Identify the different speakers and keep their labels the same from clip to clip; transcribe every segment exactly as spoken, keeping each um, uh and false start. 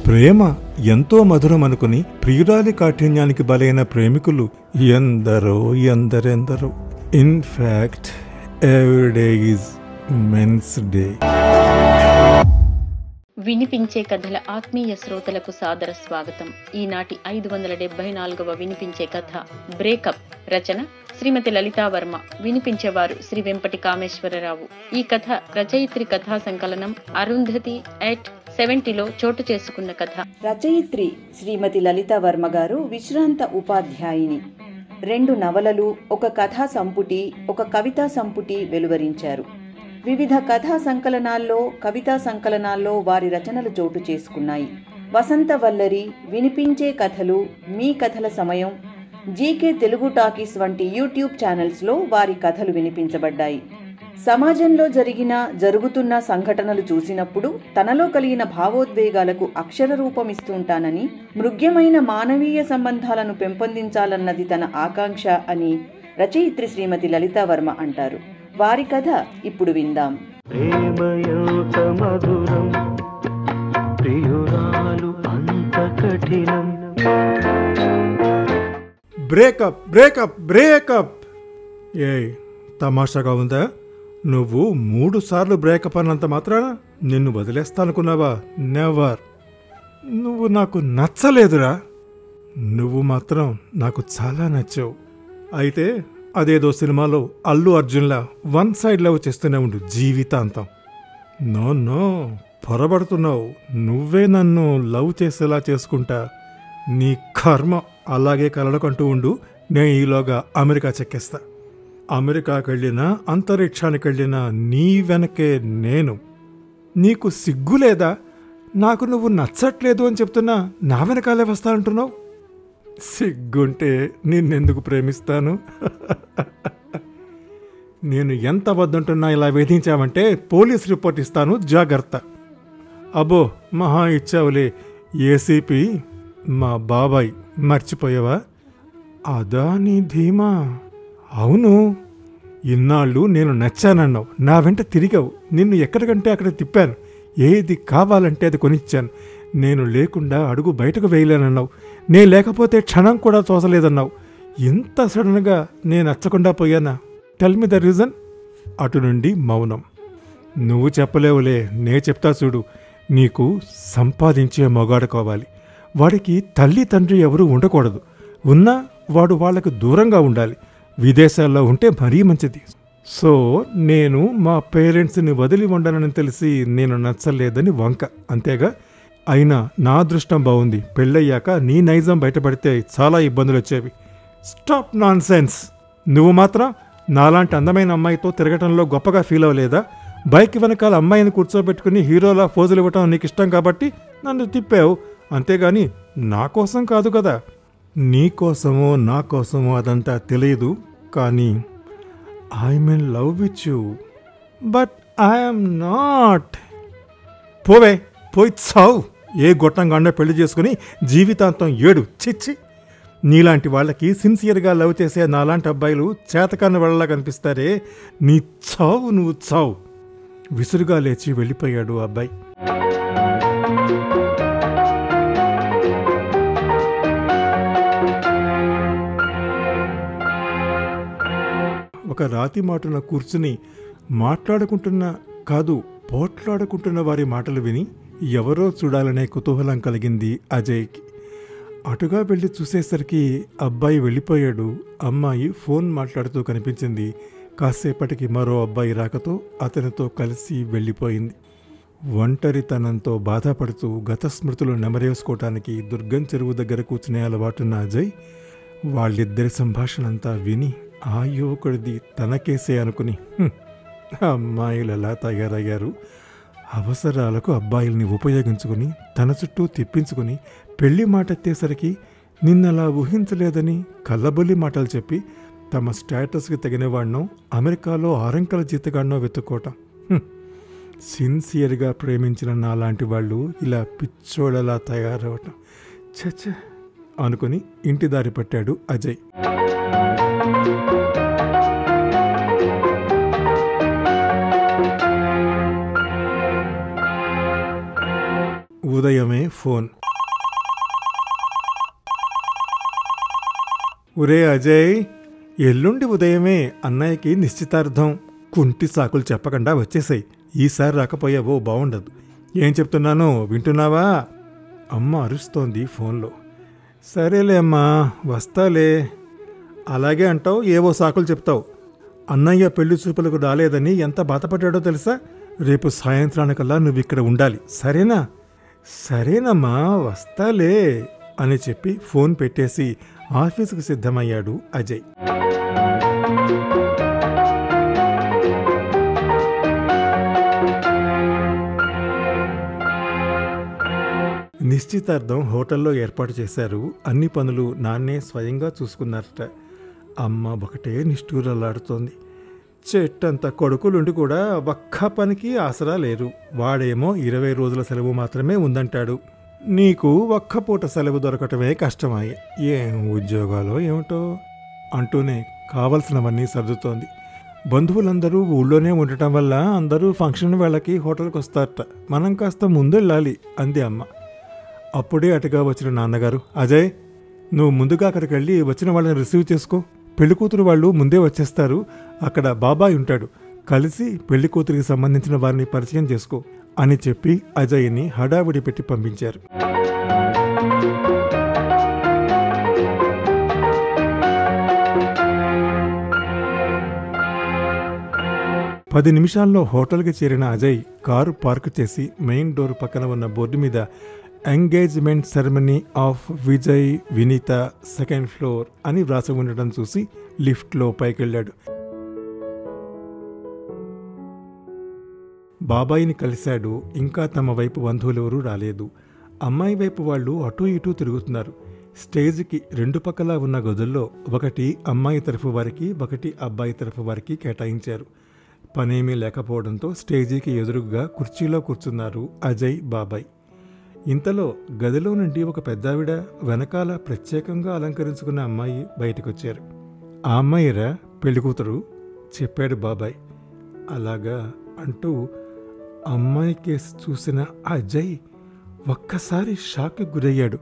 Speaker 1: ప్రేమ ఎంతో మధురం అనుకుని ప్రియురాలి కాఠిన్యానికి బలైన ప్రేమికులు ఎందరో ఎందరెందరో. In fact every day is men's day.
Speaker 2: వినిపించే కథల ఆత్మీయ శ్రోతలకు సాదర స్వాగతం. ఈనాటి ఐదు వందల డెబ్బై నాలుగవ వినిపించే కథ బ్రేకప్. రచన శ్రీమతి లలితా వర్మ. వినిపించేవారు శ్రీ వెంపటి కామేశ్వరరావు. ఈ కథ రచయిత్రి కథా సంకలనం అరుంధతి ఎట్ సెవెంటీలో చోటు చేసుకున్న కథ.
Speaker 3: రచయిత్రి శ్రీమతి లలితా వర్మ గారు విశ్రాంత ఉపాధ్యాయుని. రెండు నవలలు, ఒక కథా సంపుటి, ఒక కవితా సంపుటి వెలువరించారు. వివిధ కథా సంకలనాల్లో, కవితా సంకలనాల్లో వారి రచనలు చోటు చేసుకున్నాయి. వసంత వల్లరి, వినిపించే కథలు, మీ కథల సమయం, జీకే తెలుగు టాకీస్ వంటి యూట్యూబ్ ఛానల్స్లో వారి కథలు వినిపించబడ్డాయి. సమాజంలో జరిగిన, జరుగుతున్న సంఘటనలు చూసినప్పుడు తనలో కలిగిన భావోద్వేగాలకు అక్షర రూపమిస్తుంటానని, మృగ్యమైన మానవీయ సంబంధాలను పెంపొందించాలన్నది తన ఆకాంక్ష అని రచయిత్రి శ్రీమతి లలితా వర్మ అంటారు. వారి కథ ఇప్పుడు విందాం.
Speaker 1: Breakup breakup breakup. ఏ తమాషాగా ఉందా? నువ్వు మూడు సార్లు బ్రేకప్ అన్నంత మాత్రాన నిన్ను వదిలేస్తానుకున్నావా? నెవర్. నువ్వు నాకు నచ్చలేదురా. నువ్వు మాత్రం నాకు చాలా నచ్చావు. అయితే అదేదో సినిమాలో అల్లు అర్జున్లా వన్ సైడ్ లవ్ చేస్తూనే ఉండు జీవితాంతం. నో నో, పొరబడుతున్నావు. నువ్వే నన్ను లవ్ చేసేలా చేసుకుంటా. నీ కర్మ. అలాగే కలలకంటూ ఉండు. నేను ఈలోగా అమెరికా చెక్కేస్తా. అమెరికాకి వెళ్ళినా, అంతరిక్షానికి వెళ్ళినా నీ వెనకే నేను. నీకు సిగ్గు లేదా? నాకు నువ్వు నచ్చట్లేదు అని చెప్తున్నా నా వెనకాలే వస్తానంటున్నావు. సిగ్గుంటే నిన్నెందుకు ప్రేమిస్తాను? నేను ఎంత వద్దంటున్నా ఇలా వేధించావంటే పోలీస్ రిపోర్ట్ ఇస్తాను, జాగ్రత్త. అబ్బో, మహా ఇచ్చావులే. ఏసీపీ మా బాబాయ్, మర్చిపోయావా? అదా నీ ధీమా? అవును, ఇన్నాళ్ళు నేను నచ్చానన్నావు, నా వెంట తిరిగావు. నిన్ను ఎక్కడికంటే అక్కడ తిప్పాను. ఏది కావాలంటే అది కొనిచ్చాను. నేను లేకుండా అడుగు బయటకు వేయలేనన్నావు. నే లేకపోతే క్షణం కూడా తోసలేదన్నావు. ఇంత సడన్గా నేను నచ్చకుండా పోయానా? Tell me the reason. అటు నుండి మౌనం. నువ్వు చెప్పలేవులే, నే చెప్తా చూడు. నీకు సంపాదించే మొగాడు కావాలి. వాడికి తల్లి తండ్రి ఎవరూ ఉండకూడదు. ఉన్నా వాడు వాళ్లకు దూరంగా ఉండాలి. విదేశాల్లో ఉంటే మరీ మంచిది. సో నేను మా పేరెంట్స్ని వదిలి ఉండనని తెలిసి నేను నచ్చలేదని వంక, అంతేగా? అయినా నా అదృష్టం బాగుంది. పెళ్ళయ్యాక నీ నైజం బయటపడితే చాలా ఇబ్బందులు వచ్చేవి. Stop nonsense. నువ్వు మాత్రం నాలాంటి అందమైన అమ్మాయితో తిరగటంలో గొప్పగా ఫీల్ అవ్వలేదా? బైక్ వెనకాల అమ్మాయిని కూర్చోబెట్టుకుని హీరోలా ఫోజులు ఇవ్వటం నీకు ఇష్టం కాబట్టి నన్ను తిప్పావు, అంతేగాని నా కోసం కాదు కదా. నీ కోసమో నా కోసమో అదంతా తెలియదు, కానీ I'm in love with you. But I'm not. పోవే, పోయి చావు. ఏ గొట్టంగానే పెళ్లి చేసుకుని జీవితాంతం ఏడు. చిచ్చి. నీలాంటి వాళ్ళకి సిన్సియర్గా లవ్ చేసే నాలాంటి అబ్బాయిలు చేతకాని వాళ్ళలా కనిపిస్తారే. నీ చావు, నువ్వు చావు. విసురుగా లేచి వెళ్ళిపోయాడు అబ్బాయి. ఒక రాతి మాటున కూర్చుని మాట్లాడుకుంటున్న కాదు పోట్లాడుకుంటున్న వారి మాటలు విని ఎవరో చూడాలనే కుతూహలం కలిగింది అజయ్కి. అటుగా వెళ్ళి చూసేసరికి అబ్బాయి వెళ్ళిపోయాడు. అమ్మాయి ఫోన్ మాట్లాడుతూ కనిపించింది. కాసేపటికి మరో అబ్బాయి రాకతో అతనితో కలిసి వెళ్ళిపోయింది. ఒంటరితనంతో బాధపడుతూ గత స్మృతులు నెమరేసుకోవటానికి దుర్గం చెరువు దగ్గర కూర్చునే అలవాటున్న అజయ్ వాళ్ళిద్దరి సంభాషణంతా విని ఆ యువకుడిది తనకేసే అనుకుని, అమ్మాయిలు ఎలా తయారయ్యారు, అవసరాలకు అబ్బాయిల్ని ఉపయోగించుకుని తన చుట్టూ తిప్పించుకుని పెళ్లి మాట ఎత్తేసరికి నిన్నలా ఊహించలేదని కళ్ళబొల్లి మాటలు చెప్పి తమ స్టేటస్కి తగినవాడినో అమెరికాలో ఆరంకల జీతగాడినో వెతుక్కోవటం. సిన్సియర్గా ప్రేమించిన నాలాంటి వాళ్ళు ఇలా పిచ్చోళ్ళలా తయారవటం చచ్చ అనుకుని ఇంటి దారి పట్టాడు అజయ్. ఉదయమే ఫోన్. ఒరే అజయ్, ఎల్లుండి ఉదయమే అన్నయ్యకి నిశ్చితార్థం. కుంటి సాకులు చెప్పకుండా వచ్చేసాయి. ఈసారి రాకపోయావో బాగుండదు. ఏం చెప్తున్నానో వింటున్నావా? అమ్మ అరుస్తోంది ఫోన్లో. సరేలే అమ్మా, వస్తాలే. అలాగే అంటావు, ఏవో సాకులు చెప్తావు. అన్నయ్య పెళ్లి చూపులకు రాలేదని ఎంత బాధపడ్డాడో తెలుసా? రేపు సాయంత్రానికల్లా నువ్వు ఇక్కడ ఉండాలి, సరేనా? సరేనమ్మా, వస్తాలే అని చెప్పి ఫోన్ పెట్టేసి ఆఫీసుకు సిద్ధమయ్యాడు అజయ్. నిశ్చితార్థం హోటల్లో ఏర్పాటు చేశారు. అన్ని పనులు నాన్నే స్వయంగా చూసుకున్నారట. అమ్మ ఒకటే నిష్ఠూరలాడుతోంది. చెట్టంత కొడుకులుండి కూడా ఒక్క పనికి ఆసరా లేరు. వాడేమో ఇరవై రోజుల సెలవు మాత్రమే ఉందంటాడు. నీకు ఒక్క పూట సెలవు దొరకటమే కష్టమాయే. ఏం ఉద్యోగాలో ఏమిటో అంటూనే కావలసినవన్నీ సర్దుతోంది. బంధువులందరూ ఊళ్ళోనే ఉండటం వల్ల అందరూ ఫంక్షన్ వేళకి హోటల్కి వస్తారట. మనం కాస్త ముందెళ్ళాలి అంది అమ్మ. అప్పుడే అటుగా వచ్చిన నాన్నగారు, అజయ్, నువ్వు ముందుగా అక్కడికి వెళ్ళి వచ్చిన వాళ్ళని రిసీవ్ చేసుకో. పెళ్లికూతురు వాళ్ళు ముందే వచ్చేస్తారు. అక్కడ బాబాయ్ ఉంటాడు. కలిసి పెళ్లికూతురికి సంబంధించిన వారిని పరిచయం చేసుకో అని చెప్పి అజయ్ని హడావిడి పెట్టి పంపించారు. పది నిమిషాల్లో హోటల్కి చేరిన అజయ్ కారు పార్కు చేసి మెయిన్ డోర్ పక్కన ఉన్న బోర్డు మీద engagement ceremony of Vijay Vineetha second floor అని వ్రాసి ఉండటం చూసి లిఫ్ట్లో పైకెళ్ళాడు. బాబాయిని కలిశాడు. ఇంకా తమ వైపు బంధువులెవరూ రాలేదు. అమ్మాయి వైపు వాళ్ళు అటూ ఇటూ తిరుగుతున్నారు. స్టేజ్కి రెండు పక్కలా ఉన్న గదుల్లో ఒకటి అమ్మాయి తరఫు వారికి, ఒకటి అబ్బాయి తరఫు వారికి కేటాయించారు. పనేమీ లేకపోవడంతో స్టేజీకి ఎదురుగా కుర్చీలో కూర్చున్నారు అజయ్, బాబాయ్. ఇంతలో గదిలో నుండి ఒక పెద్దావిడ వెనకాల ప్రత్యేకంగా అలంకరించుకున్న అమ్మాయి బయటకొచ్చారు. ఆ అమ్మాయిరా పెళ్లికూతురు చెప్పాడు బాబాయ్. అలాగా అంటూ అమ్మాయి కేసు చూసిన అజయ్ ఒక్కసారి షాక్కి గురయ్యాడు.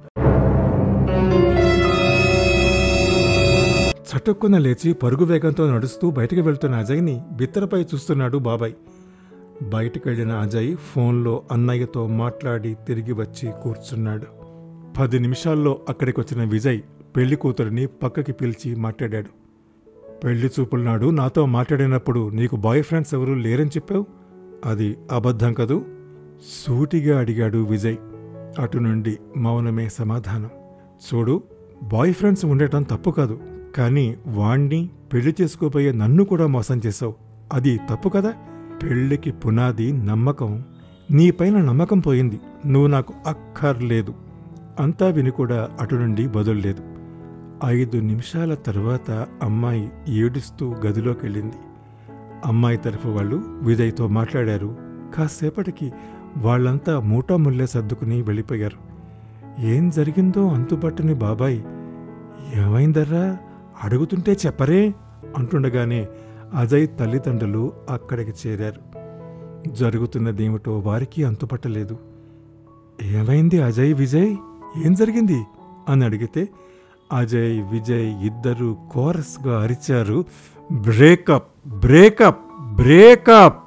Speaker 1: చటుక్కున లేచి పరుగు వేగంతో నడుస్తూ బయటకు వెళ్తున్న అజయ్ని బిత్తరపై చూస్తున్నాడు బాబాయ్. బయటకెళ్లిన అజయ్ ఫోన్లో అన్నయ్యతో మాట్లాడి తిరిగి వచ్చి కూర్చున్నాడు. పది నిమిషాల్లో అక్కడికొచ్చిన విజయ్ పెళ్లి కూతురిని పక్కకి పిలిచి మాట్లాడాడు. పెళ్లి చూపుల నాడు నాతో మాట్లాడినప్పుడు నీకు బాయ్ ఫ్రెండ్స్ ఎవరూ లేరని చెప్పావు, అది అబద్ధం కదూ? సూటిగా అడిగాడు విజయ్. అటు నుండి మౌనమే సమాధానం. చూడు, బాయ్ ఫ్రెండ్స్ ఉండటం తప్పు కాదు, కానీ వాణ్ణి పెళ్లి చేసుకోబోయే నన్ను కూడా మోసం చేశావు, అది తప్పు కదా? పెళ్లికి పునాది నమ్మకం. నీపైన నమ్మకం పోయింది. నువ్వు నాకు అక్కర్లేదు. అంతా విని కూడా అటు నుండి బదుల్లేదు. ఐదు నిమిషాల తర్వాత అమ్మాయి ఏడుస్తూ గదిలోకెళ్ళింది. అమ్మాయి తరఫు వాళ్ళు విజయ్తో మాట్లాడారు. కాసేపటికి వాళ్లంతా మూటాముల్లే సర్దుకుని వెళ్ళిపోయారు. ఏం జరిగిందో అంతుపట్టని బాబాయ్, ఏమైందర్రా అడుగుతుంటే చెప్పరే అంటుండగానే అజయ్ తల్లిదండ్రులు అక్కడికి చేరారు. జరుగుతున్నదేమిటో వారికి అంతుపట్టలేదు. ఏమైంది అజయ్, విజయ్, ఏం జరిగింది అని అడిగితే అజయ్, విజయ్ ఇద్దరూ కోరస్గా అరిచారు, బ్రేకప్, బ్రేకప్, బ్రేకప్.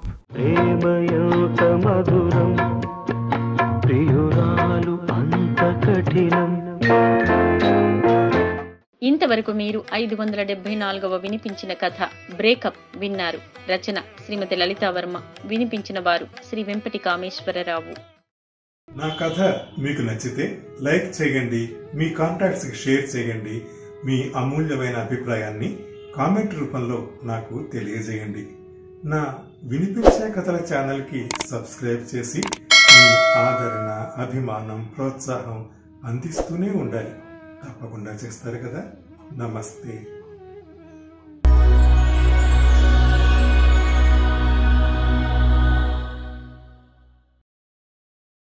Speaker 2: ఇంతవరకు మీరు ఐదు వందల డెబ్బై నాలుగవ వినిపించిన కథ బ్రేకప్ విన్నారు. రచన శ్రీమతి లలితావర్మ. వినిపించిన వారు శ్రీ వెంపటి కామేశ్వరరావు.
Speaker 1: నా కథ మీకు నచ్చితే లైక్ చేయండి, మీ కాంటాక్ట్స్ కి షేర్ చేయండి. మీ అమూల్యమైన అభిప్రాయాన్ని కామెంట్ రూపంలో నాకు తెలియజేయండి. నా వినిపించే కథల ఛానల్ కి సబ్స్క్రైబ్ చేసి మీ ఆదరణ, అభిమానం, ప్రోత్సాహం అందిస్తూనే ఉండాలి. తప్పకుండా చేస్తారు కదా. నమస్తే.